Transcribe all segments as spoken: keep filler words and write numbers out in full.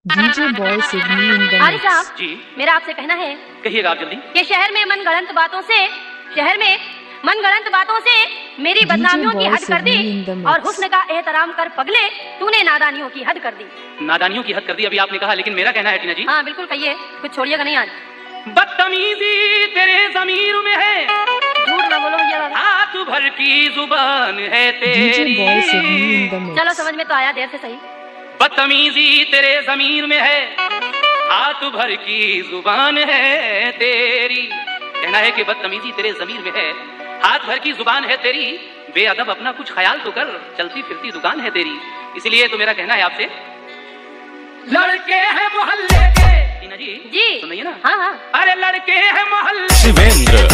DJ boy Sidney in the हारी साहब जी मेरा आपसे कहना है कहिएगा आप जल्दी। कि शहर में मनगढ़ंत बातों से शहर में मनगढ़ंत बातों से मेरी बदनामियों की हद कर दी और हुस्न का एहतराम कर पगले तूने नादानियों की हद कर दी। नादानियों की हद कर दी अभी आपने कहा, लेकिन मेरा कहना है टीना जी। हाँ बिल्कुल कहिए, कुछ छोड़िएगा नहीं आज। बदतमीजी तेरे ज़मीर में है, झूठ ना बोलो ये बाबा। हाथ भर की जुबान है डीजे बॉय सिडनी इन तेरी। The mix. चलो समझ में तो आया, देर से सही। बदतमीजी तेरे ज़मीर में है, हाथ भर की जुबान है तेरी। कहना है कि बदतमीजी तेरे ज़मीर में है, हाथ भर की जुबान है तेरी। बेअदब अपना कुछ ख्याल तो कर, चलती फिरती दुकान है तेरी। इसलिए तो मेरा कहना है आपसे, लड़के हैं मोहल्ले के। टीना जी जी सुनिए ना। हाँ हाँ अरे लड़के हैं मोहल्ले शिवेंद्र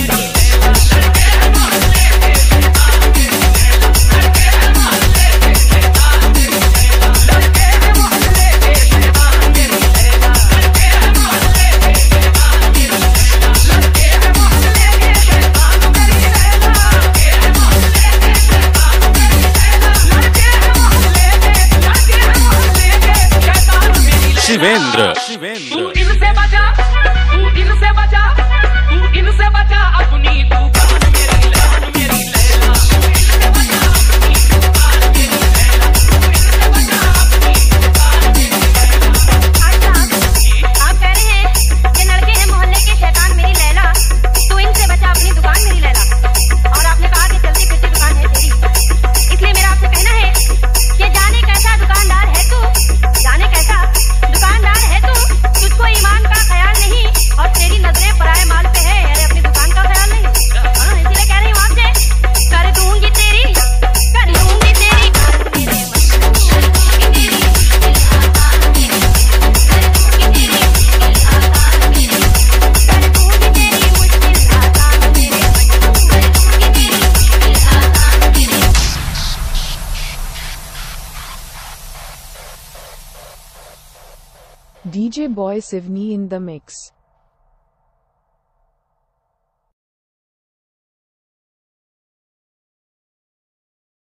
शिवेंद्र तू इनसे बचा, तू इनसे बचा, तू इनसे बचा अपनी दुकान मेरी लैला, मेरी लैला। तू इनसे बचा अपनी दुकान मेरी लैला, तू इनसे बचा अपनी दुकान मेरी लैला। हारी साहब आप कह रहे हैं कि लड़के हैं मोहल्ले के शैतान मेरी लैला, तू इनसे बचा अपनी दुकान मेरी लैला। और आपने कहा कि चलती फिरती दुकान है तेरी। इसलिए मेरा आपसे कहना है कि जाने कैसा दुकानदार है तू, जाने कैसा दुकानदार है तू, तुझको ईमान का ख्याल नहीं और तेरी नजरें पराए माल पे है। अरे अपनी दुकान का ख्याल नहीं। हाँ इसलिए कह रही हूँ आपसे, कर दूंगी तेरी कर दूंगी तेरी DJ boy Sidney in the mix.